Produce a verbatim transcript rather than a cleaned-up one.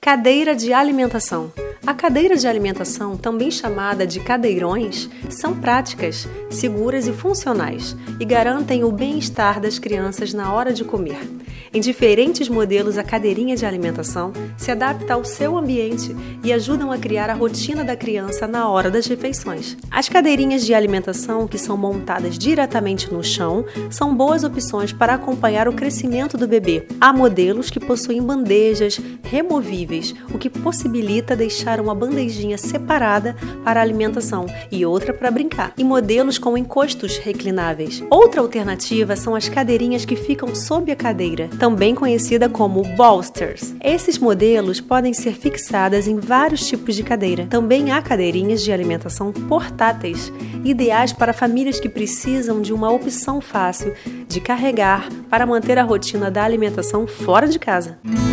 Cadeira de alimentação. A cadeira de alimentação, também chamada de cadeirões, são práticas, seguras e funcionais e garantem o bem-estar das crianças na hora de comer. Em diferentes modelos, a cadeirinha de alimentação se adapta ao seu ambiente e ajudam a criar a rotina da criança na hora das refeições. As cadeirinhas de alimentação, que são montadas diretamente no chão, são boas opções para acompanhar o crescimento do bebê. Há modelos que possuem bandejas removíveis, o que possibilita deixar uma bandejinha separada para a alimentação e outra para brincar, e modelos com encostos reclináveis. Outra alternativa são as cadeirinhas que ficam sob a cadeira, também conhecida como bolsters. Esses modelos podem ser fixadas em vários tipos de cadeira. Também há cadeirinhas de alimentação portáteis, ideais para famílias que precisam de uma opção fácil de carregar para manter a rotina da alimentação fora de casa.